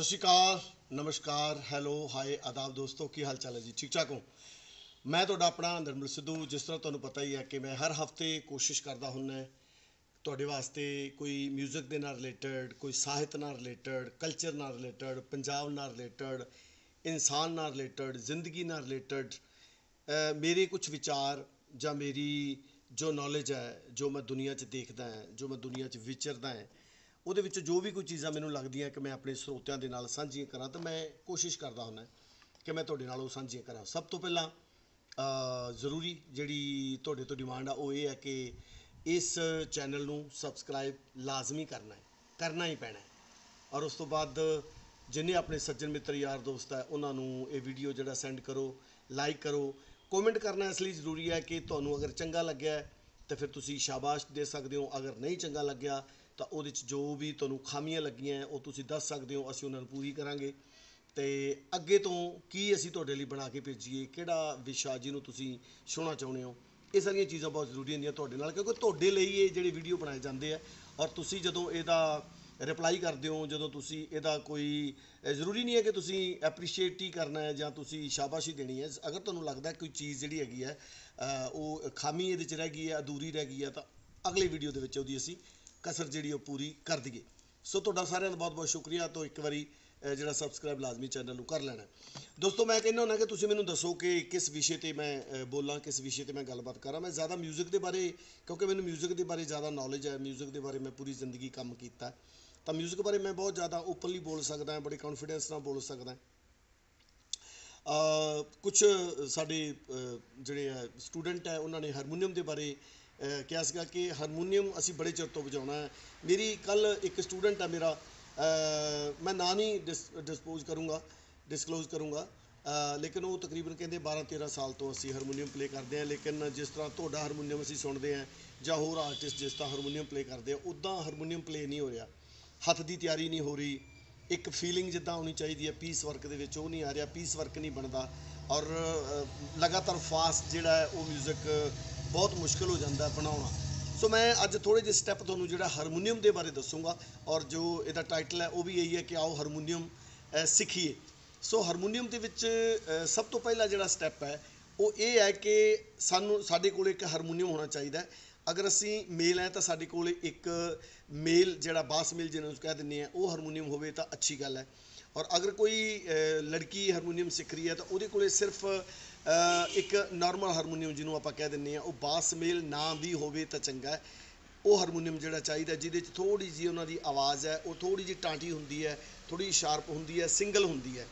सत श्री अकाल, नमस्कार, हैलो, हाय, आदाब दोस्तों, की हाल चाल है जी? ठीक ठाक हो? मैं तो अपना निर्मल सिद्धू। जिस तरह तुहानू पता ही है कि मैं हर हफ्ते कोशिश करता हुन्ना तुहाडे वास्ते कोई म्यूजिक के नाल रिलेटेड, कोई साहित्य नाल रिलेटेड, कल्चर नाल रिलेटेड, पंजाब नाल रिलेटेड, इंसान नाल रिलेटेड, जिंदगी नाल रिलेटेड मेरे कुछ विचार ਜਾਂ मेरी जो नॉलेज है, जो मैं दुनिया 'ਚ देखदा है, जो मैं दुनिया 'ਚ विचरदा है, ਉਹਦੇ ਵਿੱਚ ਜੋ ਵੀ ਕੋਈ ਚੀਜ਼ਾਂ ਮੈਨੂੰ ਲੱਗਦੀਆਂ ਕਿ ਮੈਂ ਆਪਣੇ ਸਰੋਤਿਆਂ ਦੇ ਨਾਲ ਸਾਂਝੀਆਂ ਕਰਾਂ ਤਾਂ ਮੈਂ ਕੋਸ਼ਿਸ਼ ਕਰਦਾ ਹੁੰਦਾ ਕਿ ਮੈਂ ਤੁਹਾਡੇ ਨਾਲ ਉਹ ਸਾਂਝੀਆਂ ਕਰਾਂ। ਸਭ ਤੋਂ ਪਹਿਲਾਂ ਜ਼ਰੂਰੀ ਜਿਹੜੀ ਤੁਹਾਡੇ ਤੋਂ ਡਿਮਾਂਡ ਆ ਉਹ ਇਹ ਹੈ ਕਿ ਇਸ ਚੈਨਲ ਨੂੰ ਸਬਸਕ੍ਰਾਈਬ ਲਾਜ਼ਮੀ ਕਰਨਾ ਹੀ ਪੈਣਾ ਔਰ ਉਸ ਤੋਂ ਬਾਅਦ ਜਿੰਨੇ ਆਪਣੇ ਸੱਜਣ ਮਿੱਤਰ ਯਾਰ ਦੋਸਤ ਹੈ ਉਹਨਾਂ ਨੂੰ ਇਹ ਵੀਡੀਓ ਜਿਹੜਾ ਸੈਂਡ ਕਰੋ, ਲਾਈਕ ਕਰੋ। कॉमेंट करना इसलिए जरूरी है कि तुहानू अगर चंगा लग्या तो फिर तुसी शाबाश दे सकते हो, अगर नहीं चंगा लग्या तो वो जो भी तुहानू खामियां लगियां वो तुसी दस सकते हो, असीं उन्हां नूं पूरी करांगे। तो अगे तो की असीं तुहाडे लई बना के भेजीए, किहड़ा विशा जिहनूं तुसी सुनना चाहुंदे हो, ये सारियां चीज़ां बहुत जरूरी होंदियां तुहाडे नाल, क्योंकि तुहाडे लई ये जिहड़े वीडियो बनाए जाते हैं और तुसी जदों इहदा रिप्लाई करते हो, जो तुसी इहदा कोई जरूरी नहीं है कि तुसी एप्रीशिएट ही करना है या तुसी शाबाशी देनी है। अगर तुहानू लगता है कोई चीज़ जिहड़ी हैगी है वो खामी इहदे च रह गई है, अधूरी रह गई है, तो अगले वीडियो दे विच उहदी असीं कसर जिहड़ी पूरी कर दईए। सो तुहाडा सारिआं दा बहुत बहुत शुक्रिया। तो एक बारी ਜਿਹੜਾ ਸਬਸਕ੍ਰਾਈਬ ਲਾਜ਼ਮੀ ਚੈਨਲ ਨੂੰ ਕਰ ਲੈਣਾ। ਦੋਸਤੋ ਮੈਂ ਕਹਿੰਦਾ ਹੁੰਦਾ ਕਿ ਤੁਸੀਂ ਮੈਨੂੰ ਦੱਸੋ ਕਿ ਕਿਸ ਵਿਸ਼ੇ ਤੇ ਮੈਂ ਬੋਲਾਂ, ਕਿਸ ਵਿਸ਼ੇ ਤੇ ਮੈਂ ਗੱਲਬਾਤ ਕਰਾਂ। ਮੈਂ ਜ਼ਿਆਦਾ ਮਿਊਜ਼ਿਕ ਦੇ ਬਾਰੇ, ਕਿਉਂਕਿ ਮੈਨੂੰ ਮਿਊਜ਼ਿਕ ਦੇ ਬਾਰੇ ਜ਼ਿਆਦਾ ਨੌਲੇਜ ਹੈ, ਮਿਊਜ਼ਿਕ ਦੇ ਬਾਰੇ ਮੈਂ ਪੂਰੀ ਜ਼ਿੰਦਗੀ ਕੰਮ ਕੀਤਾ, ਤਾਂ ਮਿਊਜ਼ਿਕ ਬਾਰੇ ਮੈਂ ਬਹੁਤ ਜ਼ਿਆਦਾ ਓਪਨਲੀ ਬੋਲ ਸਕਦਾ, ਬੜੇ ਕੌਨਫੀਡੈਂਸ ਨਾਲ ਬੋਲ ਸਕਦਾ। ਕੁਛ ਸਾਡੇ ਜਿਹੜੇ ਸਟੂਡੈਂਟ ਹੈ ਉਹਨਾਂ ਨੇ ਹਾਰਮੋਨੀਅਮ ਦੇ ਬਾਰੇ ਕਿਹਾ ਸੀਗਾ ਕਿ ਹਾਰਮੋਨੀਅਮ ਅਸੀਂ ਬੜੇ ਚਿਰ ਤੋਂ ਵਜਾਉਣਾ ਹੈ। ਮੇਰੀ ਕੱਲ੍ਹ ਇੱਕ ਸਟੂਡੈਂਟ ਹੈ ਮੇਰਾ, मैं ना नहीं डिसकलोज करूँगा, लेकिन वो तकरीबन कहते 12-13 साल तो असी हारमोनीयम प्ले करते हैं। लेकिन जिस तरह तुहाडा हारमोनीयम असी सुनते हैं या होर आर्टिस्ट जिस तरह हारमोनीयम प्ले करते हैं, उदा हारमोनीयम प्ले नहीं हो रहा, हत्थ की तैयारी नहीं हो रही, एक फीलिंग जिद्दां होनी चाहिए है पीस वर्क दे विच, वो नहीं आ रहा, पीस वर्क नहीं बनता और लगातार फास्ट जिहड़ा है वो म्यूजिक बहुत मुश्किल हो जाता है बनाना। सो मैं अज थोड़े जे स्टैप तुहानूं जिहड़ा हारमोनीयम के बारे दसूँगा और जो इहदा टाइटल है वो भी यही है कि आओ हारमोनीयम सीखिए। सो हारमोनीयम के विच सब तो पहला जिहड़ा स्टैप है वो ये है कि साडे कोल एक हारमोनीयम होना चाहिए। अगर असी मेल है तो साडे कोल एक मेल जिहड़ा बास मेल जिन्होंने कह दिंदे हैं वो हारमोनीयम होवे तो अच्छी गल है। और अगर कोई लड़की हारमोनीयम सीख रही है तो वो कोल सिर्फ एक नॉर्मल हारमोनीयम जिन्होंने आप कह दिंदे हैं वो बास मेल ना भी होवे तो चंगा है। वो हारमोनीयम जिहड़ा चाहिए जिहदे च थोड़ी जी उन्हां दी आवाज़ है वो थोड़ी जी टाँटी हुंदी है, थोड़ी शार्प हुंदी है, सिंगल हुंदी है।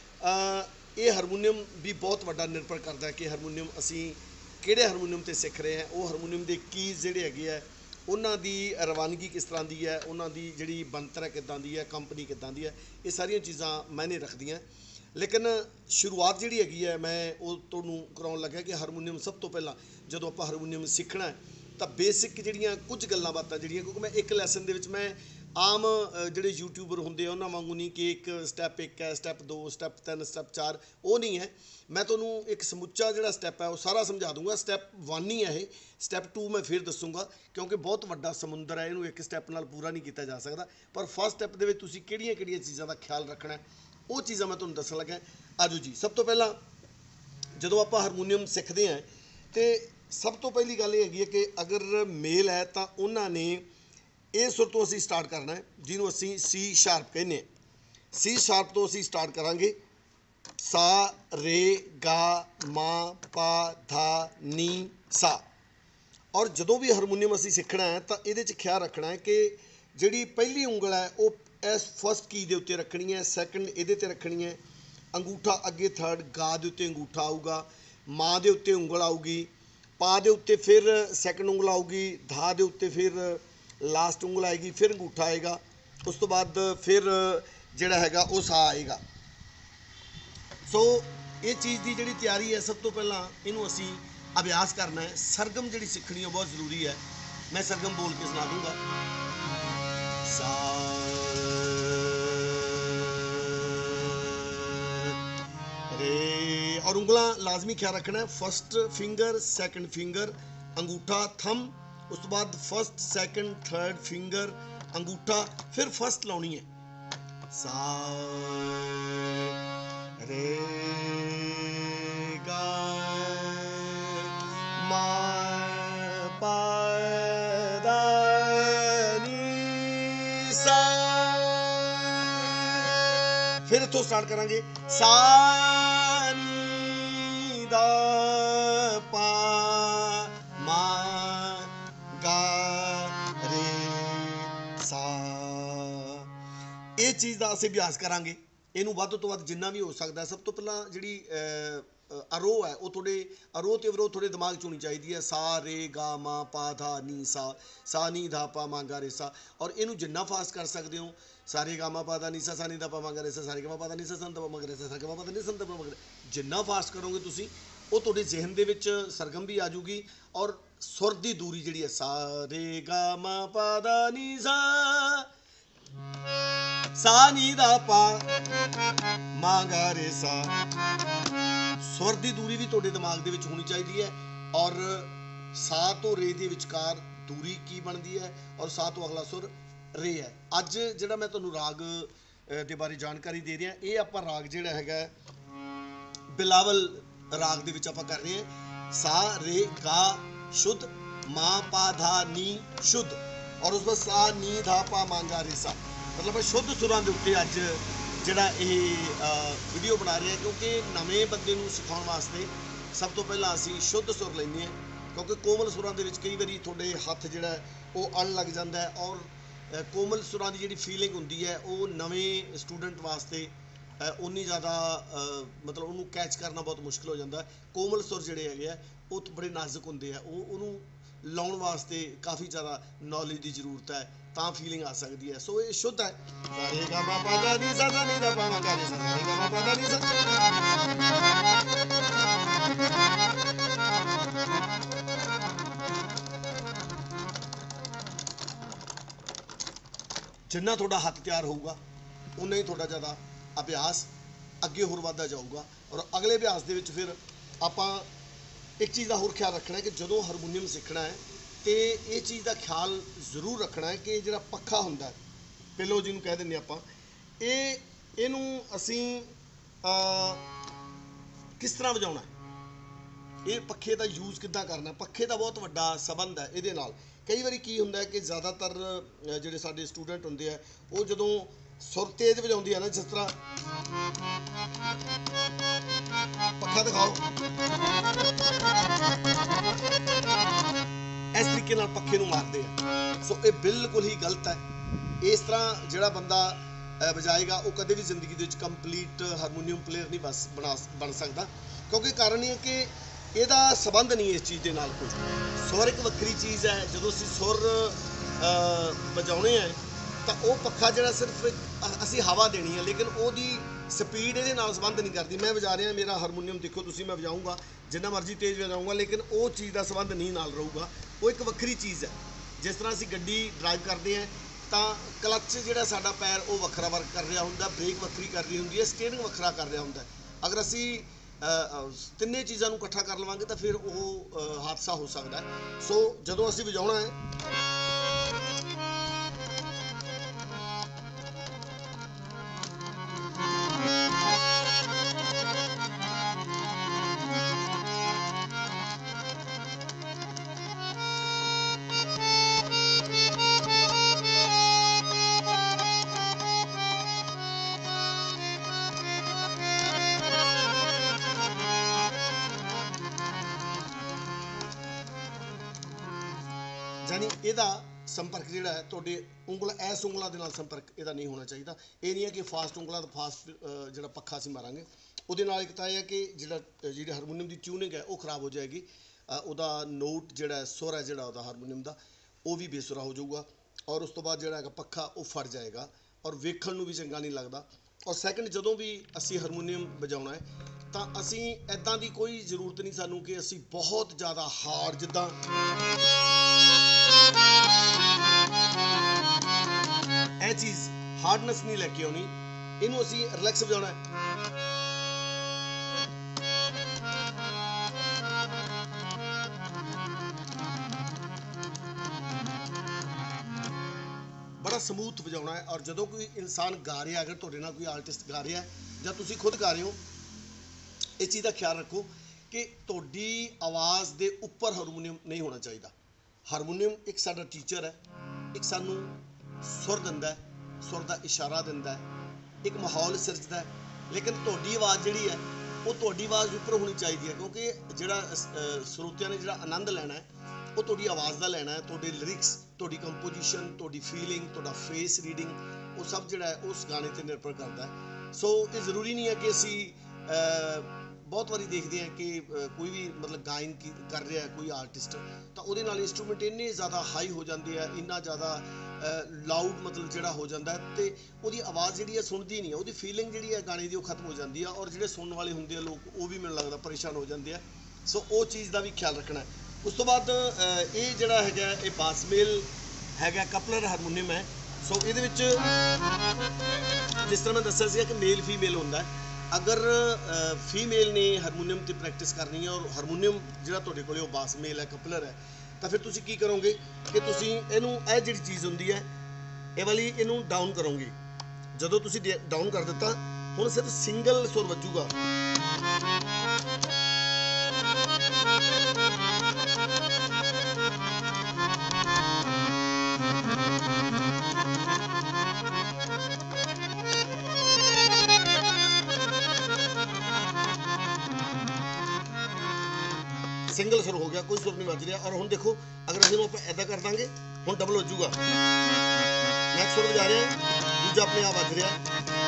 ये हारमोनीयम भी बहुत वड्डा निर्भर करता है कि हारमोनीयम असी किहड़े हारमोनीयम ते सीख रहे हैं, वो हारमोनीयम के कीज़ जिहड़े हैगे है उन्हां दी रवानगी किस तरह की है, उन्हां दी जिहड़ी बनतर है किदां दी है, कंपनी किदां दी है, ये सारियां चीज़ां मायने रखदियां। लेकिन शुरुआत जिहड़ी हैगी है मैं वो तुहानूं कराउण लग्या कि हारमोनीयम सब तो पहला जदों आपां हारमोनीयम सीखना है तो बेसिक जिहड़ियां कुछ गल्लां बातां जिहड़ियां, क्योंकि मैं एक लैसन दे विच मैं आम जिहड़े यूट्यूबर होंदे आ उन्हां वांगू नहीं कि एक स्टैप एक है, स्टैप 2, स्टैप 3, स्टैप 4, वो नहीं है। मैं तुहानूं एक समुच्चा जिहड़ा स्टैप है वो सारा समझा दूंगा। स्टैप 1 ही है ये, स्टैप 2 मैं फिर दसूँगा क्योंकि बहुत वड्डा समुंदर है, इहनूं एक स्टैप नाल पूरा नहीं किया जा सकता। पर फर्स्ट स्टैप दे विच तुसीं किहड़ियां चीज़ां दा ख्याल रखना है वो चीज़ां मैं तुहानूं दस्सण लगा। आजो जी, सब तो पहला जदों आपां हारमोनीयम सीखते हैं तो सब तो पहली गल ये हैगी है कि अगर मेल है तो उन्होंने ये सुर तो असी स्टार्ट करना है जिन्हों असी सी शार्प कहने। सी शार्प तो असी स्टार्ट करांगे, सा रे गा मा पा धा नी सा। और जदों भी हारमोनीयम असी सीखना है तो ये ख्याल रखना है कि जिहड़ी पहली उंगल है वो इस फस्ट की दे उत्ते रखनी है, सैकेंड इहदे ते रखनी है, अंगूठा अगे थर्ड गा दे उत्ते अंगूठा आऊगा, माँ दे उत्ते उंगल आऊगी, पा दे उत्ते फिर सैकेंड उंगल आऊगी, धा दे उत्ते फिर लास्ट उंगल आएगी, फिर अंगूठा आएगा, उस तो बाद फिर जिहड़ा हैगा वो सा आएगा। सो ये चीज़ की जिहड़ी तैयारी है सब तो पहला इनू असी अभ्यास करना है। सरगम जिहड़ी सीखनी है बहुत जरूरी है। मैं सरगम बोल के सुना दूंगा। सा रे, और उंगलां लाजमी ख्याल रखना है, फर्स्ट फिंगर सैकेंड फिंगर अंगूठा थम, उस तो बाद फर्स्ट सैकेंड थर्ड फिंगर अंगूठा, फिर फर्स्ट लाउनी है, सा रे गा मा पा दा नी सा। फिर इथों स्टार्ट करांगे सा नी दा पा मा गा रे सा। ਇਹ ਚੀਜ਼ ਦਾ ਅਸੀਂ ਅਭਿਆਸ ਕਰਾਂਗੇ। ਇਹਨੂੰ ਵੱਧ ਤੋਂ ਵੱਧ ਜਿੰਨਾ ਵੀ ਹੋ ਸਕਦਾ। ਸਭ ਤੋਂ ਪਹਿਲਾਂ ਜਿਹੜੀ ਆਰੋਹ ਹੈ ਉਹ ਤੁਹਾਡੇ ਆਰੋਹ ਤੇ ਅਵਰੋਹ ਤੁਹਾਡੇ ਦਿਮਾਗ 'ਚ ਹੋਣੀ ਚਾਹੀਦੀ ਹੈ। ਸਾ ਰੇ ਗਾ ਮਾ ਪਾ ਧਾ ਨੀ ਸਾ, ਸਾ ਨੀ ਧਾ ਪਾ ਮਾ ਗਾ ਰੇ ਸਾ। ਔਰ ਇਹਨੂੰ ਜਿੰਨਾ ਫਾਸਟ ਕਰ ਸਕਦੇ ਹੋ, ਸਾ ਰੇ ਗਾ ਮਾ ਪਾ ਧਾ ਨੀ ਸਾ, ਸਾ ਨੀ ਧਾ ਪਾ ਮਾ ਗਾ ਰੇ ਸਾ, ਸਾ ਰੇ ਗਾ ਮਾ ਪਾ ਧਾ ਨੀ ਸਾ, ਸਾ ਨੀ ਧਾ ਪਾ ਮਾ ਗਾ ਰੇ ਸਾ, ਸਾ ਰੇ ਗਾ ਮਾ ਪਾ ਧਾ ਨੀ ਸਾ, ਨੀ ਧਾ ਪਾ ਮਾ ਗਾ ਰੇ। ਜਿੰਨਾ ਫਾਸਟ ਕਰੋਗੇ ਤੁਸੀਂ, ਉਹ ਤੁਹਾਡੇ ਜ਼ਿਹਨ ਦੇ ਵਿੱਚ ਸਰਗਮ ਵੀ ਆ ਜੂਗੀ। ਔਰ ਸੁਰ ਦੀ ਦੂਰੀ ਜਿਹੜੀ ਹੈ, ਸਾ ਰੇ ਗਾ ਮਾ ਪਾ ਧਾ ਨੀ ਸਾ, सा नी दा पा मा गा रे सा। ਸੁਰ ਦੀ ਦੂਰੀ ਵੀ ਤੁਹਾਡੇ ਦਿਮਾਗ ਦੇ ਵਿੱਚ ਹੋਣੀ ਚਾਹੀਦੀ ਹੈ। ਔਰ ਸਾ ਤੋਂ ਰੇ ਦੇ ਵਿਚਕਾਰ ਦੂਰੀ ਕੀ ਬਣਦੀ ਹੈ, ਔਰ ਸਾ ਤੋਂ ਅਗਲਾ ਸੁਰ ਰੇ ਹੈ। ਅੱਜ ਜਿਹੜਾ ਮੈਂ ਤੁਹਾਨੂੰ ਰਾਗ ਦੇ ਬਾਰੇ ਜਾਣਕਾਰੀ ਦੇ ਰਿਹਾ, ਇਹ ਆਪਾਂ ਰਾਗ ਜਿਹੜਾ ਹੈਗਾ ਬਿਲਾਵਲ ਰਾਗ ਦੇ ਵਿੱਚ ਆਪਾਂ ਕਰ ਰਹੇ ਹਾਂ। ਸਾ ਰੇ ਗਾ ਸ਼ੁੱਧ, ਮਾ ਪਾ ਧਾ ਨੀ ਸ਼ੁੱਧ, ਔਰ ਉਸ ਤੋਂ ਬਾਅਦ ਸਾ ਨੀ ਧਾ ਪਾ ਮਾ ਗਾ ਰੇ ਸਾ। ਮਤਲਬ ਸ਼ੁੱਧ ਸੁਰਾਂ ਦੇ ਉੱਤੇ ਅੱਜ ਜਿਹੜਾ ਇਹ ਵੀਡੀਓ ਬਣਾ ਰਹੇ ਹਾਂ, ਕਿਉਂਕਿ ਨਵੇਂ ਬੰਦੇ ਨੂੰ ਸਿਖਾਉਣ ਵਾਸਤੇ ਸਭ ਤੋਂ ਪਹਿਲਾਂ ਅਸੀਂ ਸ਼ੁੱਧ ਸੁਰ ਲੈਂਦੇ ਹਾਂ। ਕਿਉਂਕਿ ਕੋਮਲ ਸੁਰਾਂ ਦੇ ਵਿੱਚ ਕਈ ਵਾਰੀ ਤੁਹਾਡੇ ਹੱਥ ਜਿਹੜਾ ਉਹ ਅਣ ਲੱਗ ਜਾਂਦਾ ਹੈ। ਔਰ ਕੋਮਲ ਸੁਰਾਂ ਦੀ ਜਿਹੜੀ ਫੀਲਿੰਗ ਹੁੰਦੀ ਹੈ ਉਹ ਨਵੇਂ ਸਟੂਡੈਂਟ ਵਾਸਤੇ ਉਨੀ ਜ਼ਿਆਦਾ ਮਤਲਬ ਉਹਨੂੰ ਕੈਚ ਕਰਨਾ ਬਹੁਤ ਮੁਸ਼ਕਿਲ ਹੋ ਜਾਂਦਾ। ਕੋਮਲ ਸੁਰ ਜਿਹੜੇ ਹੈਗੇ ਆ ਉਹ ਬੜੇ ਨਾਜ਼ੁਕ ਹੁੰਦੇ ਆ, ਉਹਨੂੰ ਲਾਉਣ ਵਾਸਤੇ ਕਾਫੀ ਜ਼ਿਆਦਾ ਨੌਲੇਜ ਦੀ ਜ਼ਰੂਰਤ ਹੈ, ਤਾਂ ਫੀਲਿੰਗ ਆ ਸਕਦੀ ਹੈ। ਸੋ ਇਹ ਸ਼ੁੱਧ ਹੈ। ਸਾ ਰੇ ਗਾ ਮਾ ਪਾ ਧਾ ਨੀ ਸਾ, ਸਾ ਨੀ ਧਾ ਪਾ ਮਾ ਗਾ ਰੇ ਸਾ, ਸਾ ਰੇ ਗਾ ਮਾ ਪਾ ਧਾ ਨੀ ਸਾ। ਜਿੰਨਾ ਤੁਹਾਡਾ ਹੱਥ ਤਿਆਰ ਹੋਊਗਾ, ਉਨਾ ਹੀ ਤੁਹਾਡਾ ਜ਼ਿਆਦਾ ਅਭਿਆਸ ਅੱਗੇ ਹੋਰ ਵੱਧਦਾ ਜਾਊਗਾ। ਔਰ ਅਗਲੇ ਅਭਿਆਸ ਦੇ ਵਿੱਚ ਫਿਰ ਆਪਾਂ ਇੱਕ ਚੀਜ਼ ਦਾ ਹੋਰ ਖਿਆਲ ਰੱਖਣਾ ਹੈ ਕਿ ਜਦੋਂ ਹਾਰਮੋਨੀਅਮ ਸਿੱਖਣਾ ਹੈ ਤੇ ਇਹ ਚੀਜ਼ ਦਾ ਖਿਆਲ ਜ਼ਰੂਰ ਰੱਖਣਾ ਹੈ ਕਿ ਜਿਹੜਾ ਪੱਖਾ ਹੁੰਦਾ, ਪਿੱਲੋ ਜਿਹਨੂੰ ਕਹਿ ਦਿੰਦੇ ਆਪਾਂ, ਇਹਨੂੰ ਅਸੀਂ ਕਿਸ ਤਰ੍ਹਾਂ ਵਜਾਉਣਾ, ਇਹ ਪੱਖੇ ਦਾ ਯੂਜ਼ ਕਿੱਦਾਂ ਕਰਨਾ। ਪੱਖੇ ਦਾ ਬਹੁਤ ਵੱਡਾ ਸੰਬੰਧ ਹੈ ਇਹਦੇ ਨਾਲ। ਕਈ ਵਾਰੀ ਕੀ ਹੁੰਦਾ ਹੈ ਕਿ ਜ਼ਿਆਦਾਤਰ ਜਿਹੜੇ ਸਾਡੇ ਸਟੂਡੈਂਟ ਹੁੰਦੇ ਆ, ਉਹ ਜਦੋਂ ਸੁਰ ਤੇਜ਼ ਵਜਾਉਂਦੇ ਆ ਨਾ, ਜਿਸ ਤਰ੍ਹਾਂ ਪੱਖਾ ਦਿਖਾਓ, ਇਸ ਤਰੀਕੇ ਨਾਲ ਪੱਖੇ ਨੂੰ ਮਾਰਦੇ ਆ। ਸੋ ਇਹ ਬਿਲਕੁਲ ਹੀ ਗਲਤ ਹੈ। ਇਸ ਤਰ੍ਹਾਂ ਜਿਹੜਾ ਬੰਦਾ ਵਜਾਏਗਾ ਉਹ ਕਦੇ ਵੀ ਜ਼ਿੰਦਗੀ ਦੇ ਵਿੱਚ ਕੰਪਲੀਟ ਹਾਰਮੋਨੀਅਮ ਪਲੇਅਰ ਨਹੀਂ ਬਣ ਸਕਦਾ। ਕਿਉਂਕਿ ਕਾਰਨ ਇਹ ਹੈ ਕਿ ਇਹਦਾ ਸੰਬੰਧ ਨਹੀਂ ਇਸ ਚੀਜ਼ ਦੇ ਨਾਲ ਕੋਈ। ਸੁਰ ਇੱਕ ਵੱਖਰੀ ਚੀਜ਼ ਹੈ। ਜਦੋਂ ਅਸੀਂ ਸੁਰ ਵਜਾਉਣੇ ਹੈ ਤਾਂ ਉਹ ਪੱਖਾ ਜਿਹੜਾ ਸਿਰਫ ਅਸੀਂ ਹਵਾ ਦੇਣੀ ਹੈ, ਲੇਕਿਨ ਉਹਦੀ ਸਪੀਡ ਇਹਦੇ ਨਾਲ ਸੰਬੰਧ ਨਹੀਂ ਕਰਦੀ। ਮੈਂ ਵਜਾ ਰਿਹਾ, ਮੇਰਾ ਹਾਰਮੋਨੀਅਮ ਦੇਖੋ ਤੁਸੀਂ, ਮੈਂ ਵਜਾਊਂਗਾ ਜਿੰਨਾ ਮਰਜ਼ੀ ਤੇਜ਼ ਵਜਾਊਂਗਾ, ਲੇਕਿਨ ਉਹ ਚੀਜ਼ ਦਾ ਸੰਬੰਧ ਨਹੀਂ ਨਾਲ ਰਹੂਗਾ। ਉਹ ਇੱਕ ਵੱਖਰੀ ਚੀਜ਼ ਹੈ। ਜਿਸ ਤਰ੍ਹਾਂ ਅਸੀਂ ਗੱਡੀ ਡਰਾਈਵ ਕਰਦੇ ਹਾਂ ਤਾਂ ਕਲੱਚ ਜਿਹੜਾ ਸਾਡਾ ਪੈਰ ਉਹ ਵੱਖਰਾ ਵਰਕ ਕਰ ਰਿਹਾ ਹੁੰਦਾ, ਬ੍ਰੇਕ ਵੱਖਰੀ ਕਰ ਰਹੀ ਹੁੰਦੀ ਹੈ, ਸਟੀਅਰਿੰਗ ਵੱਖਰਾ ਕਰ ਰਿਹਾ ਹੁੰਦਾ। ਅਗਰ ਅਸੀਂ ਤਿੰਨੇ ਚੀਜ਼ਾਂ ਨੂੰ ਇਕੱਠਾ ਕਰ ਲਵਾਂਗੇ ਤਾਂ ਫਿਰ ਉਹ ਹਾਦਸਾ ਹੋ ਸਕਦਾ ਹੈ। ਸੋ ਜਦੋਂ ਅਸੀਂ ਵਜਾਉਣਾ ਹੈ, ਯਾਨੀ ਇਹਦਾ ਸੰਪਰਕ ਜਿਹੜਾ ਹੈ ਤੁਹਾਡੇ ਇਸ ਉਂਗਲਾਂ ਦੇ ਨਾਲ ਸੰਪਰਕ ਇਹਦਾ ਨਹੀਂ ਹੋਣਾ ਚਾਹੀਦਾ। ਇਹ ਨਹੀਂ ਹੈ ਕਿ ਫਾਸਟ ਉਂਗਲਾਂ ਦਾ ਫਾਸਟ ਜਿਹੜਾ ਪੱਖਾ ਅਸੀਂ ਮਾਰਾਂਗੇ, ਉਹਦੇ ਨਾਲ ਇੱਕ ਤਾਂ ਇਹ ਹੈ ਕਿ ਜਿਹੜੀ ਹਾਰਮੋਨੀਅਮ ਦੀ ਟਿਊਨਿੰਗ ਹੈ ਉਹ ਖਰਾਬ ਹੋ ਜਾਏਗੀ। ਉਹਦਾ ਨੋਟ ਜਿਹੜਾ ਸੁਰ ਹੈ ਜਿਹੜਾ ਉਹਦਾ ਹਾਰਮੋਨੀਅਮ ਦਾ, ਉਹ ਵੀ ਬੇਸੁਰਾ ਹੋ ਜਾਊਗਾ। ਔਰ ਉਸ ਤੋਂ ਬਾਅਦ ਜਿਹੜਾ ਹੈਗਾ ਪੱਖਾ ਉਹ ਫਟ ਜਾਏਗਾ ਔਰ ਵੇਖਣ ਨੂੰ ਵੀ ਚੰਗਾ ਨਹੀਂ ਲੱਗਦਾ। ਔਰ ਸੈਕਿੰਡ, ਜਦੋਂ ਵੀ ਅਸੀਂ ਹਾਰਮੋਨੀਅਮ ਵਜਾਉਣਾ ਹੈ ਤਾਂ ਅਸੀਂ ਇੱਦਾਂ ਦੀ ਕੋਈ ਜ਼ਰੂਰਤ ਨਹੀਂ ਸਾਨੂੰ ਕਿ ਅਸੀਂ ਬਹੁਤ ਜ਼ਿਆਦਾ ਹਾਰਡ, ਜਿੱਦਾਂ ਇਹ ਚੀਜ਼ ਹਾਰਡਨੈਸ ਨਹੀਂ ਲੈ ਕੇ ਆਉਣੀ। ਇਹਨੂੰ ਅਸੀਂ ਰਿਲੈਕਸ ਵਜਾਉਣਾ ਹੈ। ਬੜਾ ਬੜਾ ਸਮੂਥ ਵਜਾਉਣਾ ਹੈ। ਔਰ ਜਦੋਂ ਕੋਈ ਇਨਸਾਨ ਗਾ ਰਿਹਾ, ਅਗਰ ਤੁਹਾਡੇ ਨਾਲ ਕੋਈ ਆਰਟਿਸਟ ਗਾ ਰਿਹਾ ਜਾਂ ਤੁਸੀਂ ਖੁਦ ਗਾ ਰਹੇ ਹੋ, ਇਸ ਚੀਜ਼ ਦਾ ਖਿਆਲ ਰੱਖੋ ਕਿ ਤੁਹਾਡੀ ਆਵਾਜ਼ ਦੇ ਉੱਪਰ ਹਾਰਮੋਨੀਅਮ ਨਹੀਂ ਹੋਣਾ ਚਾਹੀਦਾ। ਹਾਰਮੋਨੀਅਮ ਇੱਕ ਸਾਡਾ ਟੀਚਰ ਹੈ, ਇੱਕ ਸਾਨੂੰ ਸੁਰ ਦਿੰਦਾ, ਸੁਰ ਦਾ ਇਸ਼ਾਰਾ ਦਿੰਦਾ, ਇੱਕ ਮਾਹੌਲ ਸਿਰਜਦਾ, ਲੇਕਿਨ ਤੁਹਾਡੀ ਆਵਾਜ਼ ਜਿਹੜੀ ਹੈ ਉਹ ਤੁਹਾਡੀ ਆਵਾਜ਼ ਉੱਪਰ ਹੋਣੀ ਚਾਹੀਦੀ ਹੈ, ਕਿਉਂਕਿ ਜਿਹੜਾ ਸਰੋਤਿਆਂ ਨੇ ਜਿਹੜਾ ਆਨੰਦ ਲੈਣਾ ਹੈ ਉਹ ਤੁਹਾਡੀ ਆਵਾਜ਼ ਦਾ ਲੈਣਾ ਹੈ। ਤੁਹਾਡੇ ਲਿਰਿਕਸ, ਤੁਹਾਡੀ ਕੰਪੋਜੀਸ਼ਨ, ਤੁਹਾਡੀ ਫੀਲਿੰਗ, ਤੁਹਾਡਾ ਫੇਸ ਰੀਡਿੰਗ, ਉਹ ਸਭ ਜਿਹੜਾ ਹੈ ਉਸ ਗਾਣੇ 'ਤੇ ਨਿਰਭਰ ਕਰਦਾ ਹੈ। ਸੋ ਇਹ ਜ਼ਰੂਰੀ ਨਹੀਂ ਹੈ ਕਿ ਅਸੀਂ ਬਹੁਤ ਵਾਰੀ ਦੇਖਦੇ ਹਾਂ ਕਿ ਕੋਈ ਵੀ ਮਤਲਬ ਗਾਇਨ ਕਰ ਰਿਹਾ ਕੋਈ ਆਰਟਿਸਟ, ਤਾਂ ਉਹਦੇ ਨਾਲ ਇੰਸਟਰੂਮੈਂਟ ਇੰਨੇ ਜ਼ਿਆਦਾ ਹਾਈ ਹੋ ਜਾਂਦੇ ਆ, ਇੰਨਾ ਜ਼ਿਆਦਾ ਲਾਊਡ ਮਤਲਬ ਜਿਹੜਾ ਹੋ ਜਾਂਦਾ ਹੈ, ਅਤੇ ਉਹਦੀ ਆਵਾਜ਼ ਜਿਹੜੀ ਹੈ ਸੁਣਦੀ ਨਹੀਂ ਹੈ, ਉਹਦੀ ਫੀਲਿੰਗ ਜਿਹੜੀ ਹੈ ਗਾਣੇ ਦੀ ਉਹ ਖਤਮ ਹੋ ਜਾਂਦੀ ਆ। ਔਰ ਜਿਹੜੇ ਸੁਣਨ ਵਾਲੇ ਹੁੰਦੇ ਆ ਲੋਕ, ਉਹ ਵੀ ਮੈਨੂੰ ਲੱਗਦਾ ਪਰੇਸ਼ਾਨ ਹੋ ਜਾਂਦੇ ਆ। ਸੋ ਉਹ ਚੀਜ਼ ਦਾ ਵੀ ਖਿਆਲ ਰੱਖਣਾ ਹੈ। ਉਸ ਤੋਂ ਬਾਅਦ ਇਹ ਜਿਹੜਾ ਹੈਗਾ ਇਹ ਬਾਸਮੇਲ ਹੈਗਾ, ਕਪਲਰ ਹਾਰਮੋਨੀਅਮ ਹੈ। ਸੋ ਇਹਦੇ ਵਿੱਚ ਜਿਸ ਤਰ੍ਹਾਂ ਮੈਂ ਦੱਸਿਆ ਸੀਗਾ ਕਿ ਮੇਲ ਫੀਮੇਲ ਹੁੰਦਾ ਹੈ। ਅਗਰ ਫੀਮੇਲ ਨੇ ਹਾਰਮੋਨੀਅਮ 'ਤੇ ਪ੍ਰੈਕਟਿਸ ਕਰਨੀ ਹੈ ਔਰ ਹਾਰਮੋਨੀਅਮ ਜਿਹੜਾ ਤੁਹਾਡੇ ਕੋਲ ਉਹ ਬਾਸਮੇਲ ਹੈ, ਕਪਲਰ ਹੈ, ਤਾਂ ਫਿਰ ਤੁਸੀਂ ਕੀ ਕਰੋਗੇ ਕਿ ਤੁਸੀਂ ਇਹਨੂੰ, ਇਹ ਜਿਹੜੀ ਚੀਜ਼ ਹੁੰਦੀ ਹੈ ਇਹ ਵਾਲੀ, ਇਹਨੂੰ ਡਾਊਨ ਕਰੋਗੇ। ਜਦੋਂ ਤੁਸੀਂ ਡਾਊਨ ਕਰ ਦਿੱਤਾ, ਹੁਣ ਸਿਰਫ ਸਿੰਗਲ ਸੁਰ ਵੱਜੂਗਾ। ਸਿੰਗਲ ਸੁਰ ਹੋ ਗਿਆ, ਕੋਈ ਸੁਰ ਨਹੀਂ ਵੱਜ ਰਿਹਾ। ਔਰ ਹੁਣ ਦੇਖੋ, ਅਗਰ ਅਸੀਂ ਆਪਾਂ ਇੱਦਾਂ ਕਰ ਦਾਂਗੇ, ਹੁਣ ਡਬਲ ਵੱਜੂਗਾ। ਨੈਕਸਟ ਸੁਰ ਵਜਾ ਰਿਹਾ, ਦੂਜਾ ਆਪਣੇ ਆਪ ਵੱਜ ਰਿਹਾ।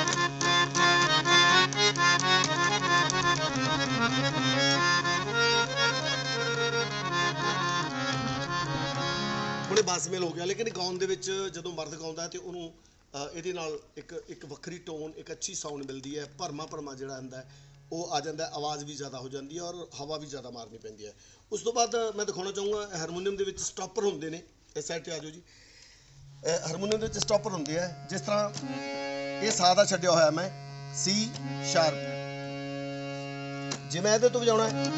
ਹੁਣ ਇਹ ਬਾਸਮੇਲ ਹੋ ਗਿਆ। ਲੇਕਿਨ ਗਾਉਣ ਦੇ ਵਿੱਚ ਜਦੋਂ ਮਰਦ ਗਾਉਂਦਾ ਤੇ ਉਹਨੂੰ ਇਹਦੇ ਨਾਲ ਇੱਕ ਵੱਖਰੀ ਟੋਨ, ਇੱਕ ਅੱਛੀ ਸਾਊਂਡ ਮਿਲਦੀ ਹੈ। ਭਰਮਾ ਜਿਹੜਾ ਆਉਂਦਾ ਉਹ ਆ ਜਾਂਦਾ, ਆਵਾਜ਼ ਵੀ ਜ਼ਿਆਦਾ ਹੋ ਜਾਂਦੀ ਹੈ ਔਰ ਹਵਾ ਵੀ ਜ਼ਿਆਦਾ ਮਾਰਨੀ ਪੈਂਦੀ ਹੈ। ਉਸ ਤੋਂ ਬਾਅਦ ਮੈਂ ਦਿਖਾਉਣਾ ਚਾਹੂੰਗਾ, ਹਾਰਮੋਨੀਅਮ ਦੇ ਵਿੱਚ ਸਟਾਪਰ ਹੁੰਦੇ ਨੇ। ਇਸ ਸਾਈਡ 'ਤੇ ਆ ਜਾਓ ਜੀ। ਹਾਰਮੋਨੀਅਮ ਦੇ ਵਿੱਚ ਸਟਾਪਰ ਹੁੰਦੇ ਆ, ਜਿਸ ਤਰ੍ਹਾਂ ਇਹ ਸਾ ਦਾ ਛੱਡਿਆ ਹੋਇਆ ਮੈਂ ਸੀ ਸ਼ਾਰਪ, ਜੇ ਮੈਂ ਇਹਦੇ ਤੋਂ ਵਜਾਉਣਾ ਹੈ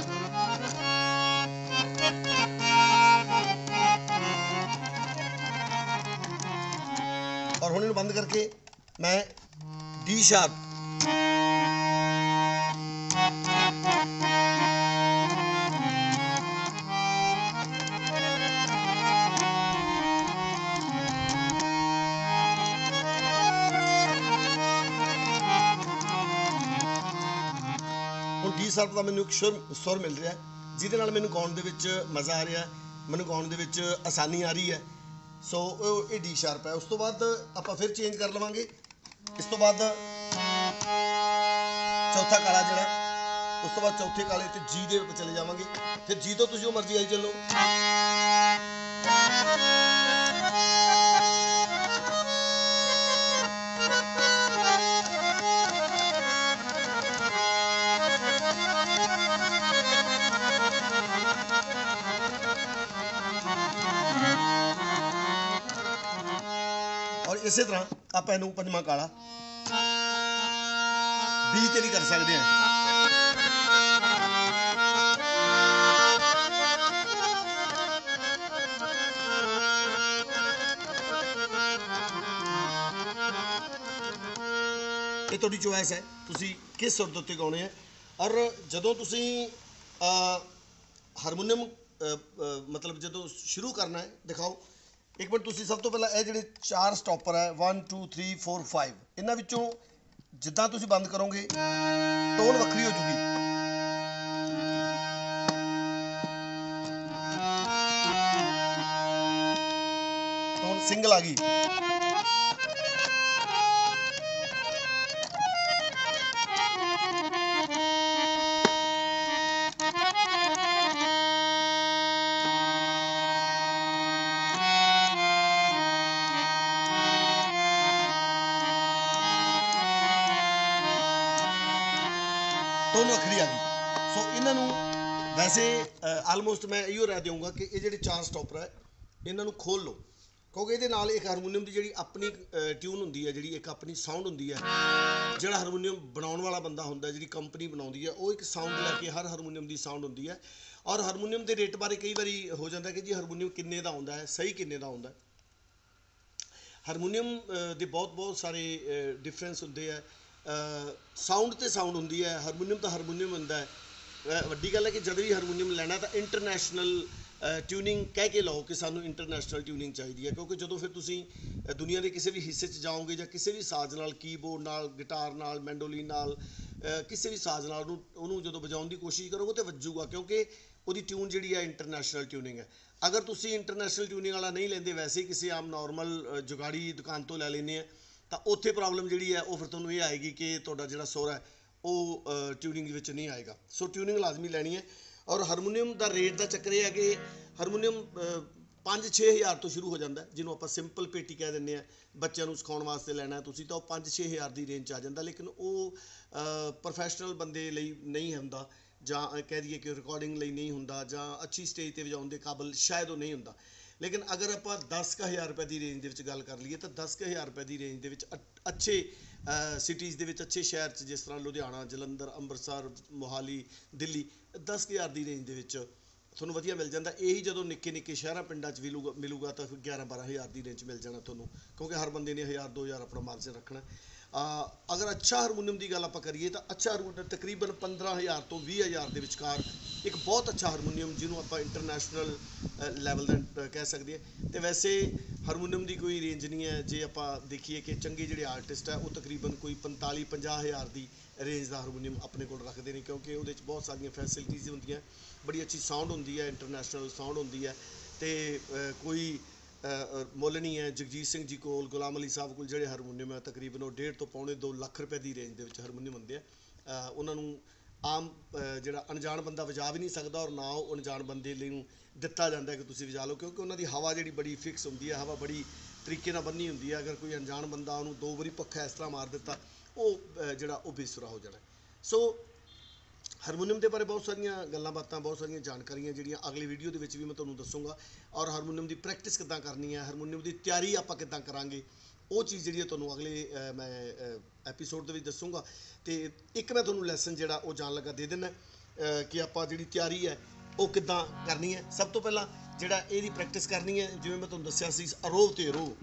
ਔਰ ਹੁਣ ਇਹਨੂੰ ਬੰਦ ਕਰਕੇ ਮੈਂ ਡੀ ਸ਼ਾਰਪ, ਡੀ ਸ਼ਾਰਪ ਦਾ ਮੈਨੂੰ ਇੱਕ ਸੁਰ ਮਿਲ ਰਿਹਾ, ਜਿਹਦੇ ਨਾਲ ਮੈਨੂੰ ਗਾਉਣ ਦੇ ਵਿੱਚ ਮਜ਼ਾ ਆ ਰਿਹਾ, ਮੈਨੂੰ ਗਾਉਣ ਦੇ ਵਿੱਚ ਆਸਾਨੀ ਆ ਰਹੀ ਹੈ। ਸੋ ਇਹ ਡੀ ਸ਼ਾਰਪ ਹੈ। ਉਸ ਤੋਂ ਬਾਅਦ ਆਪਾਂ ਫਿਰ ਚੇਂਜ ਕਰ ਲਵਾਂਗੇ। ਇਸ ਤੋਂ ਬਾਅਦ ਚੌਥਾ ਕਾਲਾ ਜਿਹੜਾ, ਉਸ ਤੋਂ ਬਾਅਦ ਚੌਥੇ ਕਾਲੇ ਤੇ ਜੀ ਦੇ ਉੱਪਰ ਚਲੇ ਜਾਵਾਂਗੇ। ਫਿਰ ਜੀ ਤੋਂ ਤੁਸੀਂ ਉਹ ਮਰਜ਼ੀ ਆਈ ਚੱਲੋ। ਔਰ ਇਸੇ ਤਰ੍ਹਾਂ ਆਪਾਂ ਇਹਨੂੰ ਪੰਜਵਾਂ ਕਾਲਾ ਬੀ ਤੇ ਵੀ ਕਰ ਸਕਦੇ ਹਾਂ। ਇਹ ਤੁਹਾਡੀ ਚੋਇਸ ਹੈ, ਤੁਸੀਂ ਕਿਸ ਸੁਰ ਦੇ ਉੱਤੇ ਗਾਉਣੇ ਆ। ਔਰ ਜਦੋਂ ਤੁਸੀਂ ਹਾਰਮੋਨੀਅਮ ਮਤਲਬ ਜਦੋਂ ਸ਼ੁਰੂ ਕਰਨਾ ਹੈ, ਦਿਖਾਓ ਇੱਕ ਮਿੰਟ। ਤੁਸੀਂ ਸਭ ਤੋਂ ਪਹਿਲਾਂ ਇਹ ਜਿਹੜੇ 4 ਸਟਾਪਰ ਹੈ 1 2 3 4 5, ਇਹਨਾਂ ਵਿੱਚੋਂ ਜਿੱਦਾਂ ਤੁਸੀਂ ਬੰਦ ਕਰੋਗੇ ਟੋਨ ਵੱਖਰੀ ਹੋ ਜੂਗੀ। ਟੋਨ ਸਿੰਗਲ ਆ ਗਈ। ਟੋਨ ਵੱਖਰੀ ਆ ਗਈ। ਸੋ ਇਹਨਾਂ ਨੂੰ ਵੈਸੇ ਆਲਮੋਸਟ ਮੈਂ ਇਹੋ ਰਾਏ ਦੇਵਾਂਗਾ ਕਿ ਇਹ ਜਿਹੜੇ 4 ਸਟਾਪਰ ਹੈ ਇਹਨਾਂ ਨੂੰ ਖੋਲ੍ਹ ਲਓ, ਕਿਉਂਕਿ ਇਹਦੇ ਨਾਲ ਇੱਕ ਹਾਰਮੋਨੀਅਮ ਦੀ ਜਿਹੜੀ ਆਪਣੀ ਟਿਊਨ ਹੁੰਦੀ ਹੈ, ਜਿਹੜੀ ਇੱਕ ਆਪਣੀ ਸਾਊਂਡ ਹੁੰਦੀ ਹੈ। ਜਿਹੜਾ ਹਾਰਮੋਨੀਅਮ ਬਣਾਉਣ ਵਾਲਾ ਬੰਦਾ ਹੁੰਦਾ, ਜਿਹੜੀ ਕੰਪਨੀ ਬਣਾਉਂਦੀ ਹੈ, ਉਹ ਇੱਕ ਸਾਊਂਡ ਲੈ ਕੇ ਹਰ ਹਾਰਮੋਨੀਅਮ ਦੀ ਸਾਊਂਡ ਹੁੰਦੀ ਹੈ। ਔਰ ਹਾਰਮੋਨੀਅਮ ਦੇ ਰੇਟ ਬਾਰੇ ਕਈ ਵਾਰੀ ਹੋ ਜਾਂਦਾ ਕਿ ਜੀ ਹਾਰਮੋਨੀਅਮ ਕਿੰਨੇ ਦਾ ਆਉਂਦਾ ਹੈ, ਸਹੀ ਕਿੰਨੇ ਦਾ ਆਉਂਦਾ। ਹਾਰਮੋਨੀਅਮ ਦੇ ਬਹੁਤ ਸਾਰੇ ਡਿਫਰੈਂਸ ਹੁੰਦੇ ਆ। ਸਾਊਂਡ ਤੇ ਸਾਊਂਡ ਹੁੰਦੀ ਹੈ, ਹਾਰਮੋਨੀਅਮ ਤਾਂ ਹਾਰਮੋਨੀਅਮ ਹੁੰਦਾ ਹੈ। ਵੱਡੀ ਗੱਲ ਹੈ ਕਿ ਜਦ ਵੀ ਹਾਰਮੋਨੀਅਮ ਲੈਣਾ ਤਾਂ ਇੰਟਰਨੈਸ਼ਨਲ ਟਿਊਨਿੰਗ ਕਹਿ ਕੇ ਲਓ ਕਿ ਸਾਨੂੰ ਇੰਟਰਨੈਸ਼ਨਲ ਟਿਊਨਿੰਗ ਚਾਹੀਦੀ ਹੈ, ਕਿਉਂਕਿ ਜਦੋਂ ਫਿਰ ਤੁਸੀਂ ਦੁਨੀਆ ਦੇ ਕਿਸੇ ਵੀ ਹਿੱਸੇ 'ਚ ਜਾਓਗੇ ਜਾਂ ਕਿਸੇ ਵੀ ਸਾਜ਼ ਨਾਲ, ਕੀਬੋਰਡ ਨਾਲ, ਗਿਟਾਰ ਨਾਲ, ਮੈਂਡੋਲਿਨ ਨਾਲ, ਕਿਸੇ ਵੀ ਸਾਜ਼ ਨਾਲ ਉਹਨੂੰ ਜਦੋਂ ਵਜਾਉਣ ਦੀ ਕੋਸ਼ਿਸ਼ ਕਰੋਗੇ ਤਾਂ ਵੱਜੂਗਾ, ਕਿਉਂਕਿ ਉਹਦੀ ਟਿਊਨ ਜਿਹੜੀ ਹੈ ਇੰਟਰਨੈਸ਼ਨਲ ਟਿਊਨਿੰਗ ਹੈ। ਅਗਰ ਤੁਸੀਂ ਇੰਟਰਨੈਸ਼ਨਲ ਟਿਊਨਿੰਗ ਵਾਲਾ ਨਹੀਂ ਲੈਂਦੇ, ਵੈਸੇ ਹੀ ਕਿਸੇ ਆਮ ਨੋਰਮਲ ਜੁਗਾੜੀ ਦੁਕਾਨ ਤੋਂ ਲੈ ਲੈਂਦੇ ਆ, ਤਾਂ ਉੱਥੇ ਪ੍ਰੋਬਲਮ ਜਿਹੜੀ ਹੈ ਉਹ ਫਿਰ ਤੁਹਾਨੂੰ ਇਹ ਆਏਗੀ ਕਿ ਤੁਹਾਡਾ ਜਿਹੜਾ ਸੁਰ ਹੈ ਉਹ ਟਿਊਨਿੰਗ ਵਿੱਚ ਨਹੀਂ ਆਏਗਾ। ਸੋ ਟਿਊਨਿੰਗ ਲਾਜ਼ਮੀ ਲੈਣੀ ਹੈ। ਔਰ ਹਾਰਮੋਨੀਅਮ ਦਾ ਰੇਟ ਦਾ ਚੱਕਰ ਇਹ ਹੈ ਕਿ ਹਾਰਮੋਨੀਅਮ 5-6 ਹਜ਼ਾਰ ਤੋਂ ਸ਼ੁਰੂ ਹੋ ਜਾਂਦਾ, ਜਿਹਨੂੰ ਆਪਾਂ ਸਿੰਪਲ ਪੇਟੀ ਕਹਿ ਦਿੰਦੇ ਹਾਂ। ਬੱਚਿਆਂ ਨੂੰ ਸਿਖਾਉਣ ਵਾਸਤੇ ਲੈਣਾ ਤੁਸੀਂ ਤਾਂ ਉਹ 5-6 ਹਜ਼ਾਰ ਦੀ ਰੇਂਜ 'ਚ ਆ ਜਾਂਦਾ, ਲੇਕਿਨ ਉਹ ਪ੍ਰੋਫੈਸ਼ਨਲ ਬੰਦੇ ਲਈ ਨਹੀਂ ਹੁੰਦਾ, ਜਾਂ ਕਹਿ ਦਈਏ ਕਿ ਰਿਕਾਰਡਿੰਗ ਲਈ ਨਹੀਂ ਹੁੰਦਾ, ਜਾਂ ਅੱਛੀ ਸਟੇਜ 'ਤੇ ਵਜਾਉਣ ਦੇ ਕਾਬਲ ਸ਼ਾਇਦ ਉਹ ਨਹੀਂ ਹੁੰਦਾ। ਲੇਕਿਨ ਅਗਰ ਆਪਾਂ 10,000 ਰੁਪਏ ਦੀ ਰੇਂਜ ਦੇ ਵਿੱਚ ਗੱਲ ਕਰ ਲਈਏ ਤਾਂ 10,000 ਰੁਪਏ ਦੀ ਰੇਂਜ ਦੇ ਵਿੱਚ ਅੱਛੇ ਸਿਟੀਜ਼ ਦੇ ਵਿੱਚ, ਅੱਛੇ ਸ਼ਹਿਰ 'ਚ, ਜਿਸ ਤਰ੍ਹਾਂ ਲੁਧਿਆਣਾ, ਜਲੰਧਰ, ਅੰਮ੍ਰਿਤਸਰ, ਮੋਹਾਲੀ, ਦਿੱਲੀ, 10,000 ਦੀ ਰੇਂਜ ਦੇ ਵਿੱਚ ਤੁਹਾਨੂੰ ਵਧੀਆ ਮਿਲ ਜਾਂਦਾ। ਇਹੀ ਜਦੋਂ ਨਿੱਕੇ ਸ਼ਹਿਰਾਂ ਪਿੰਡਾਂ 'ਚ ਮਿਲੂਗਾ ਤਾਂ ਫਿਰ 11-12 ਹਜ਼ਾਰ ਦੀ ਰੇਂਜ 'ਚ ਮਿਲ ਜਾਣਾ ਤੁਹਾਨੂੰ, ਕਿਉਂਕਿ ਹਰ ਬੰਦੇ ਨੇ 1000-2000 ਆਪਣਾ ਮਾਰਜਨ ਰੱਖਣਾ। ਅਗਰ ਅੱਛਾ ਹਾਰਮੋਨੀਅਮ ਦੀ ਗੱਲ ਆਪਾਂ ਕਰੀਏ ਤਾਂ ਅੱਛਾ ਹਾਰਮੋਨੀਅਮ ਤਕਰੀਬਨ 15,000 ਤੋਂ 20,000 ਦੇ ਵਿਚਕਾਰ ਇੱਕ ਬਹੁਤ ਅੱਛਾ ਹਾਰਮੋਨੀਅਮ, ਜਿਹਨੂੰ ਆਪਾਂ ਇੰਟਰਨੈਸ਼ਨਲ ਲੈਵਲ ਦਾ ਕਹਿ ਸਕਦੇ ਹਾਂ। ਅਤੇ ਵੈਸੇ ਹਾਰਮੋਨੀਅਮ ਦੀ ਕੋਈ ਰੇਂਜ ਨਹੀਂ ਹੈ। ਜੇ ਆਪਾਂ ਦੇਖੀਏ ਕਿ ਚੰਗੇ ਜਿਹੜੇ ਆਰਟਿਸਟ ਹੈ ਉਹ ਤਕਰੀਬਨ ਕੋਈ 45-50 ਹਜ਼ਾਰ ਦੀ ਰੇਂਜ ਦਾ ਹਾਰਮੋਨੀਅਮ ਆਪਣੇ ਕੋਲ ਰੱਖਦੇ ਨੇ, ਕਿਉਂਕਿ ਉਹਦੇ 'ਚ ਬਹੁਤ ਸਾਰੀਆਂ ਫੈਸਿਲਿਟੀਜ਼ ਹੁੰਦੀਆਂ, ਬੜੀ ਅੱਛੀ ਸਾਊਂਡ ਹੁੰਦੀ ਹੈ, ਇੰਟਰਨੈਸ਼ਨਲ ਸਾਊਂਡ ਹੁੰਦੀ ਹੈ, ਅਤੇ ਕੋਈ ਮੁੱਲ ਨਹੀਂ ਹੈ। ਜਗਜੀਤ ਸਿੰਘ ਜੀ ਕੋਲ, ਗੁਲਾਮ ਅਲੀ ਸਾਹਿਬ ਕੋਲ ਜਿਹੜੇ ਹਾਰਮੋਨੀਅਮ ਹੈ ਤਕਰੀਬਨ ਉਹ 1.5 ਤੋਂ ਪੌਣੇ 2 ਲੱਖ ਰੁਪਏ ਦੀ ਰੇਂਜ ਦੇ ਵਿੱਚ ਹਾਰਮੋਨੀਅਮ ਹੁੰਦੇ ਆ। ਉਹਨਾਂ ਨੂੰ ਆਮ ਜਿਹੜਾ ਅਣਜਾਣ ਬੰਦਾ ਵਜਾ ਵੀ ਨਹੀਂ ਸਕਦਾ, ਔਰ ਨਾ ਉਹ ਅਣਜਾਣ ਬੰਦੇ ਲਈ ਨੂੰ ਦਿੱਤਾ ਜਾਂਦਾ ਕਿ ਤੁਸੀਂ ਵਜਾ ਲਓ, ਕਿਉਂਕਿ ਉਹਨਾਂ ਦੀ ਹਵਾ ਜਿਹੜੀ ਬੜੀ ਫਿਕਸ ਹੁੰਦੀ ਹੈ, ਹਵਾ ਬੜੀ ਤਰੀਕੇ ਨਾਲ ਬੰਨੀ ਹੁੰਦੀ ਹੈ। ਅਗਰ ਕੋਈ ਅਣਜਾਣ ਬੰਦਾ ਉਹਨੂੰ 2 ਵਾਰੀ ਪੱਖਾ ਇਸ ਤਰ੍ਹਾਂ ਮਾਰ ਦਿੱਤਾ, ਉਹ ਜਿਹੜਾ ਉਹ ਬੇਸੁਰਾ ਹੋ ਜਾਣਾ। ਸੋ ਹਾਰਮੋਨੀਅਮ ਦੇ ਬਾਰੇ ਬਹੁਤ ਸਾਰੀਆਂ ਗੱਲਾਂ ਬਾਤਾਂ, ਬਹੁਤ ਸਾਰੀਆਂ ਜਾਣਕਾਰੀਆਂ ਜਿਹੜੀਆਂ ਅਗਲੀ ਵੀਡੀਓ ਦੇ ਵਿੱਚ ਵੀ ਮੈਂ ਤੁਹਾਨੂੰ ਦੱਸੂੰਗਾ। ਔਰ ਹਾਰਮੋਨੀਅਮ ਦੀ ਪ੍ਰੈਕਟਿਸ ਕਿੱਦਾਂ ਕਰਨੀ ਹੈ, ਹਾਰਮੋਨੀਅਮ ਦੀ ਤਿਆਰੀ ਆਪਾਂ ਕਿੱਦਾਂ ਕਰਾਂਗੇ, ਉਹ ਚੀਜ਼ ਜਿਹੜੀ ਹੈ ਤੁਹਾਨੂੰ ਅਗਲੇ ਮੈਂ ਐਪੀਸੋਡ ਦੇ ਵਿੱਚ ਦੱਸੂੰਗਾ। ਅਤੇ ਇੱਕ ਮੈਂ ਤੁਹਾਨੂੰ ਲੈਸਨ ਜਿਹੜਾ ਉਹ ਜਾਣ ਲੱਗਾ ਦੇ ਦਿੰਦਾ ਕਿ ਆਪਾਂ ਜਿਹੜੀ ਤਿਆਰੀ ਹੈ ਉਹ ਕਿੱਦਾਂ ਕਰਨੀ ਹੈ। ਸਭ ਤੋਂ ਪਹਿਲਾਂ ਜਿਹੜਾ ਇਹਦੀ ਪ੍ਰੈਕਟਿਸ ਕਰਨੀ ਹੈ, ਜਿਵੇਂ ਮੈਂ ਤੁਹਾਨੂੰ ਦੱਸਿਆ ਸੀ, ਅਰੋਹ ਤੇ ਅਰੋਹ।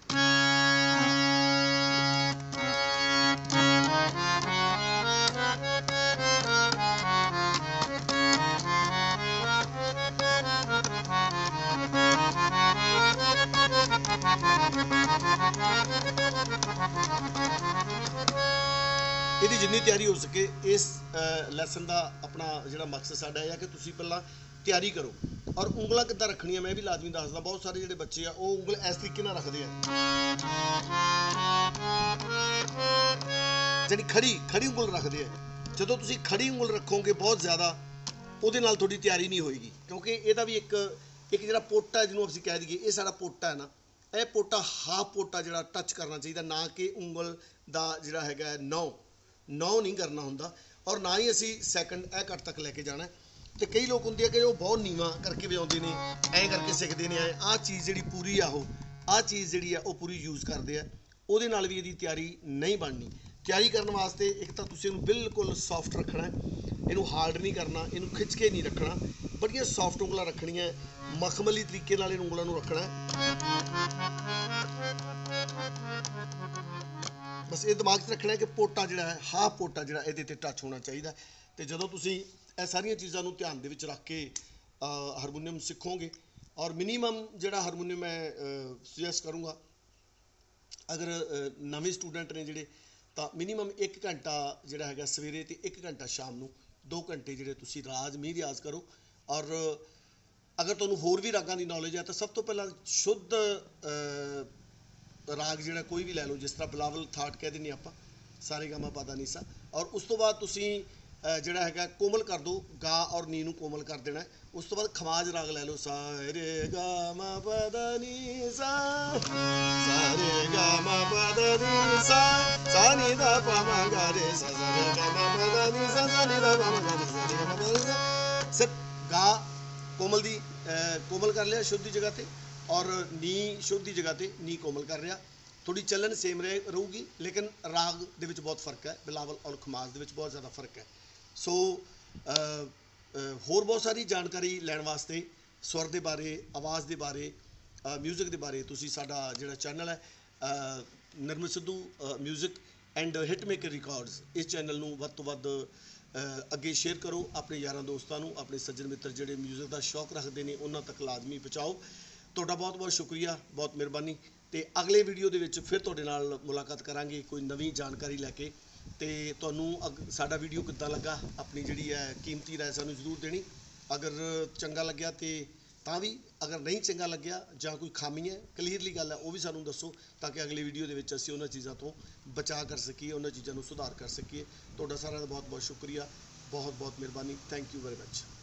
ਇਹਦੀ ਜਿੰਨੀ ਤਿਆਰੀ ਹੋ ਸਕੇ, ਇਸ ਲੈਸਨ ਦਾ ਆਪਣਾ ਜਿਹੜਾ ਮਕਸਦ ਸਾਡਾ ਇਹ ਹੈ ਕਿ ਤੁਸੀਂ ਪਹਿਲਾਂ ਤਿਆਰੀ ਕਰੋ। ਔਰ ਉਂਗਲਾਂ ਕਿੱਦਾਂ ਰੱਖਣੀਆਂ ਮੈਂ ਵੀ ਲਾਜ਼ਮੀ ਦੱਸਦਾ। ਬਹੁਤ ਸਾਰੇ ਜਿਹੜੇ ਬੱਚੇ ਆ ਉਹ ਉਂਗਲ ਇਸ ਤਰੀਕੇ ਨਾਲ ਰੱਖਦੇ ਆ, ਜਿਹੜੀ ਖੜੀ ਉਂਗਲ ਰੱਖਦੇ ਆ। ਜਦੋਂ ਤੁਸੀਂ ਖੜੀ ਉਂਗਲ ਰੱਖੋਗੇ ਬਹੁਤ ਜ਼ਿਆਦਾ, ਉਹਦੇ ਨਾਲ ਤੁਹਾਡੀ ਤਿਆਰੀ ਨਹੀਂ ਹੋਏਗੀ, ਕਿਉਂਕਿ ਇਹਦਾ ਵੀ ਇੱਕ ਜਿਹੜਾ ਪੋਟਾ, ਜਿਹਨੂੰ ਅਸੀਂ ਕਹਿ ਦਈਏ ਇਹ ਸਾਡਾ ਪੋਟਾ ਹੈ ਨਾ, ਇਹ ਪੋਟਾ ਹਾਫ ਪੋਟਾ ਜਿਹੜਾ ਟੱਚ ਕਰਨਾ ਚਾਹੀਦਾ, ਨਾ ਕਿ ਉਂਗਲ ਦਾ ਜਿਹੜਾ ਹੈਗਾ ਨੌ ਨਹੀਂ ਕਰਨਾ ਹੁੰਦਾ, ਔਰ ਨਾ ਹੀ ਅਸੀਂ ਸੈਕਿੰਡ ਇਹ ਘੱਟ ਤੱਕ ਲੈ ਕੇ ਜਾਣਾ। ਅਤੇ ਕਈ ਲੋਕ ਹੁੰਦੇ ਆ ਕਿ ਉਹ ਬਹੁਤ ਨੀਵਾਂ ਕਰਕੇ ਵਜਾਉਂਦੇ ਨੇ, ਐਂ ਕਰਕੇ ਸਿੱਖਦੇ ਨੇ, ਆਹ ਚੀਜ਼ ਜਿਹੜੀ ਪੂਰੀ ਆ ਆਹ ਚੀਜ਼ ਜਿਹੜੀ ਆ ਉਹ ਪੂਰੀ ਯੂਜ਼ ਕਰਦੇ ਆ, ਉਹਦੇ ਨਾਲ ਵੀ ਇਹਦੀ ਤਿਆਰੀ ਨਹੀਂ ਬਣਨੀ। ਤਿਆਰੀ ਕਰਨ ਵਾਸਤੇ ਇੱਕ ਤਾਂ ਤੁਸੀਂ ਇਹਨੂੰ ਬਿਲਕੁਲ ਸੌਫਟ ਰੱਖਣਾ, ਇਹਨੂੰ ਹਾਰਡ ਨਹੀਂ ਕਰਨਾ, ਇਹਨੂੰ ਖਿੱਚ ਕੇ ਨਹੀਂ ਰੱਖਣਾ, ਬੜੀਆਂ ਸੌਫਟ ਉਂਗਲਾਂ ਰੱਖਣੀਆਂ, ਮਖਮਲੀ ਤਰੀਕੇ ਨਾਲ ਇਹਨਾਂ ਉਂਗਲਾਂ ਨੂੰ ਰੱਖਣਾ। ਬਸ ਇਹ ਦਿਮਾਗ 'ਚ ਰੱਖਣਾ ਕਿ ਪੋਟਾ ਜਿਹੜਾ ਹੈ, ਹਾਫ ਪੋਟਾ ਜਿਹੜਾ ਇਹਦੇ 'ਤੇ ਟੱਚ ਹੋਣਾ ਚਾਹੀਦਾ। ਅਤੇ ਜਦੋਂ ਤੁਸੀਂ ਇਹ ਸਾਰੀਆਂ ਚੀਜ਼ਾਂ ਨੂੰ ਧਿਆਨ ਦੇ ਵਿੱਚ ਰੱਖ ਕੇ ਹਾਰਮੋਨੀਅਮ ਸਿੱਖੋਗੇ, ਔਰ ਮਿਨੀਮਮ ਜਿਹੜਾ ਹਾਰਮੋਨੀਅਮ ਮੈਂ ਸੁਜੈਸਟ ਕਰੂੰਗਾ, ਅਗਰ ਨਵੇਂ ਸਟੂਡੈਂਟ ਨੇ ਜਿਹੜੇ, ਤਾਂ ਮਿਨੀਮਮ 1 ਘੰਟਾ ਜਿਹੜਾ ਹੈਗਾ ਸਵੇਰੇ ਅਤੇ 1 ਘੰਟਾ ਸ਼ਾਮ ਨੂੰ, 2 ਘੰਟੇ ਜਿਹੜੇ ਤੁਸੀਂ ਰਿਆਜ਼ ਕਰੋ। ਔਰ ਅਗਰ ਤੁਹਾਨੂੰ ਹੋਰ ਵੀ ਰਾਗਾਂ ਦੀ ਨੌਲੇਜ ਹੈ ਤਾਂ ਸਭ ਤੋਂ ਪਹਿਲਾਂ ਸ਼ੁੱਧ ਰਾਗ ਜਿਹੜਾ ਕੋਈ ਵੀ ਲੈ ਲਓ, ਜਿਸ ਤਰ੍ਹਾਂ ਬਿਲਾਵਲ ਥਾਟ ਕਹਿ ਦਿੰਦੇ ਆਪਾਂ, ਸਾਰੇ ਗਾਮਾ ਪਾ ਧਾ ਨੀ ਸਾ। ਔਰ ਉਸ ਤੋਂ ਬਾਅਦ ਤੁਸੀਂ ਜਿਹੜਾ ਹੈਗਾ ਕੋਮਲ ਕਰ ਦਿਓ, ਗਾ ਔਰ ਨੀ ਨੂੰ ਕੋਮਲ ਕਰ ਦੇਣਾ। ਉਸ ਤੋਂ ਬਾਅਦ ਖਮਾਜ ਰਾਗ ਲੈ ਲਓ, ਸਾ ਰੇ ਗਾ ਮਾ ਪਾ ਧਾ ਨੀ ਸਾ, ਸਾ ਰੇ ਗਾ ਮਾ ਪਾ ਧਾ ਨੀ ਸਾ, ਸਾ ਨੀ ਧਾ ਪਾ ਮਾ ਗਾ ਰੇ ਸਾ, ਸਾ ਰੇ ਗਾ ਮਾ ਪਾ ਧਾ ਨੀ ਸਾ, ਸਾ ਨੀ ਧਾ ਪਾ ਮਾ ਗਾ ਰੇ ਸਾ, ਰੇ ਗਾ ਮਾ ਪਾ ਧਾ ਨੀ ਸਾ। ਸਿਰਫ ਗਾ ਕੋਮਲ ਦੀ ਕੋਮਲ ਕਰ ਲਿਆ ਸ਼ੁੱਧ ਦੀ ਜਗ੍ਹਾ 'ਤੇ, ਔਰ ਨੀ ਸ਼ੁੱਧ ਦੀ ਜਗ੍ਹਾ 'ਤੇ ਨੀ ਕੋਮਲ ਕਰ ਰਿਹਾ। ਥੋੜੀ ਚੱਲਣ ਸੇਮ ਰਹੂਗੀ, ਲੇਕਿਨ ਰਾਗ ਦੇ ਵਿੱਚ ਬਹੁਤ ਫਰਕ ਹੈ, ਬਿਲਾਵਲ ਔਰ ਖਮਾਜ ਦੇ ਵਿੱਚ ਬਹੁਤ ਜ਼ਿਆਦਾ ਫਰਕ ਹੈ। ਸੋ ਹੋਰ ਬਹੁਤ ਸਾਰੀ ਜਾਣਕਾਰੀ ਲੈਣ ਵਾਸਤੇ, ਸਵਰ ਦੇ ਬਾਰੇ, ਆਵਾਜ਼ ਦੇ ਬਾਰੇ, ਮਿਊਜ਼ਿਕ ਦੇ ਬਾਰੇ, ਤੁਸੀਂ ਸਾਡਾ ਜਿਹੜਾ ਚੈਨਲ ਹੈ Nirmal Sidhu music and hitmaker records, ਇਸ ਚੈਨਲ ਨੂੰ ਵੱਧ ਤੋਂ ਵੱਧ ਅੱਗੇ ਸ਼ੇਅਰ ਕਰੋ। ਆਪਣੇ ਯਾਰਾਂ ਦੋਸਤਾਂ ਨੂੰ, ਆਪਣੇ ਸੱਜਣ ਮਿੱਤਰ ਜਿਹੜੇ ਮਿਊਜ਼ਿਕ ਦਾ ਸ਼ੌਕ ਰੱਖਦੇ ਨੇ ਉਹਨਾਂ ਤੱਕ ਲਾਜ਼ਮੀ ਪਹੁੰਚਾਓ। ਤੁਹਾਡਾ ਬਹੁਤ ਬਹੁਤ ਸ਼ੁਕਰੀਆ, ਬਹੁਤ ਮਿਹਰਬਾਨੀ। ਤੇ ਅਗਲੇ ਵੀਡੀਓ ਦੇ ਵਿੱਚ ਫਿਰ ਤੁਹਾਡੇ ਨਾਲ ਮੁਲਾਕਾਤ ਕਰਾਂਗੇ ਕੋਈ ਨਵੀਂ ਜਾਣਕਾਰੀ ਲੈ ਕੇ। ਤੇ ਤੁਹਾਨੂੰ ਸਾਡਾ ਵੀਡੀਓ ਕਿੱਦਾਂ ਲੱਗਾ, ਆਪਣੀ ਜਿਹੜੀ ਹੈ ਕੀਮਤੀ ਰਾਏ ਸਾਨੂੰ ਜ਼ਰੂਰ ਦੇਣੀ। ਅਗਰ ਚੰਗਾ ਲੱਗਿਆ ਤਾਂ ਵੀ, ਅਗਰ ਨਹੀਂ ਚੰਗਾ ਲੱਗਿਆ ਜਾਂ ਕੋਈ ਖਾਮੀ ਹੈ, ਕਲੀਅਰਲੀ ਗੱਲ ਹੈ, ਉਹ ਵੀ ਸਾਨੂੰ ਦੱਸੋ ਤਾਂ ਕਿ ਅਗਲੀ ਵੀਡੀਓ ਦੇ ਵਿੱਚ ਅਸੀਂ ਉਹਨਾਂ ਚੀਜ਼ਾਂ ਤੋਂ ਬਚਾਅ ਕਰ ਸਕੀਏ, ਉਹਨਾਂ ਚੀਜ਼ਾਂ ਨੂੰ ਸੁਧਾਰ ਕਰ ਸਕੀਏ। ਤੁਹਾਡਾ ਸਾਰਿਆਂ ਦਾ ਬਹੁਤ ਬਹੁਤ ਸ਼ੁਕਰੀਆ, ਬਹੁਤ ਬਹੁਤ ਮਿਹਰਬਾਨੀ। Thank you very much.